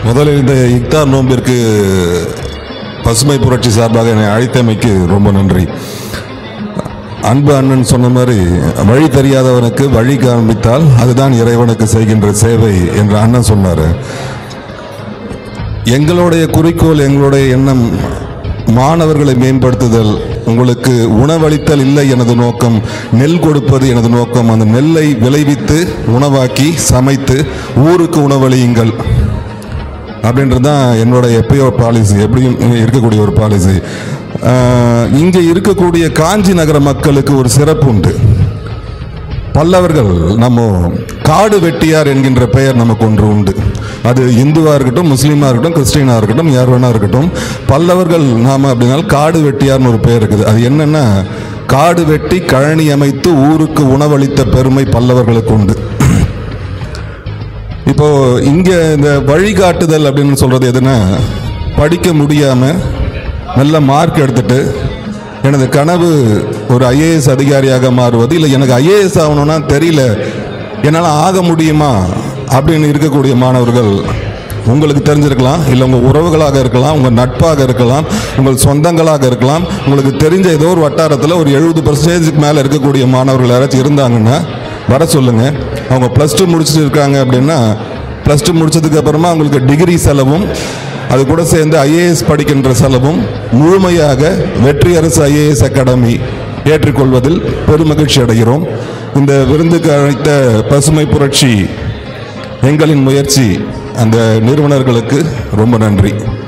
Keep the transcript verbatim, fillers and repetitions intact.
முதலில் இந்த இஃப்தார் நோம்பிற்கு பசுமை புரட்சி சார்பாக என்னை அழைத்தமைக்கு ரொம்ப நன்றி. அன்பு அண்ணன் சொன்ன மாதிரி வழி தெரியாதவனுக்கு வழி காண்பித்தால் அதுதான் இறைவனுக்கு செய்கின்ற சேவை என்று அண்ணன் சொன்னார். எங்களுடைய குறிக்கோள், எங்களுடைய எண்ணம் மாணவர்களை மேம்படுத்துதல். உங்களுக்கு உணவளித்தல் இல்லை எனது நோக்கம், நெல் கொடுப்பது எனது நோக்கம். அந்த நெல்லை விளைவித்து உணவாக்கி சமைத்து ஊருக்கு உணவளியுங்கள் அப்படின்றது தான் என்னோட எப்பயோ பாலிசி, எப்படியும் இருக்கக்கூடிய ஒரு பாலிசி. இங்கே இருக்கக்கூடிய காஞ்சி நகர மக்களுக்கு ஒரு சிறப்பு உண்டு. பல்லவர்கள் நம்ம காடு வெட்டியார் என்கின்ற பெயர் நமக்கு ஒன்று உண்டு. அது இந்துவாக இருக்கட்டும், முஸ்லீமாக இருக்கட்டும், கிறிஸ்டினாக இருக்கட்டும், யார் வேணா இருக்கட்டும், பல்லவர்கள் நாம் அப்படின்னாலும் காடு வெட்டியார்னு ஒரு பெயர் இருக்குது. அது என்னென்னா, காடு வெட்டி கழனி அமைத்து ஊருக்கு உணவளித்த பெருமை பல்லவர்களுக்கு உண்டு. இப்போ இங்கே இந்த வழிகாட்டுதல் அப்படின்னு சொல்கிறது எதுனா, படிக்க முடியாமல் நல்ல மார்க் எடுத்துட்டு எனது கனவு ஒரு ஐஏஎஸ் அதிகாரியாக மாறுவது, இல்லை எனக்கு ஐஏஎஸ் ஆகணும்னா தெரியல, என்னால் ஆக முடியுமா அப்படின்னு இருக்கக்கூடிய மாணவர்கள் உங்களுக்கு தெரிஞ்சிருக்கலாம். இல்லை உங்கள் உறவுகளாக இருக்கலாம், உங்கள் நட்பாக இருக்கலாம், உங்கள் சொந்தங்களாக இருக்கலாம். உங்களுக்கு தெரிஞ்ச ஏதோ ஒரு வட்டாரத்தில் ஒரு எழுபது பர்சன்டேஜுக்கு மேலே இருக்கக்கூடிய மாணவர்கள் யாராச்சும் இருந்தாங்கன்னா வர சொல்லுங்கள். அவங்க ப்ளஸ் டூ முடிச்சுட்டு இருக்காங்க அப்படின்னா, ப்ளஸ் டூ முடிச்சதுக்கு அப்புறமா அவங்களுக்கு டிகிரி செலவும் அது கூட சேர்ந்து ஐஏஎஸ் படிக்கின்ற செலவும் முழுமையாக வெற்றி அரசு ஐஏஎஸ் அகாடமி ஏற்றுக்கொள்வதில் பெருமகிழ்ச்சி அடைகிறோம். இந்த விருந்துக்கு அழைத்த பசுமை புரட்சி எங்களின் முயற்சி அந்த நிறுவனர்களுக்கு ரொம்ப நன்றி.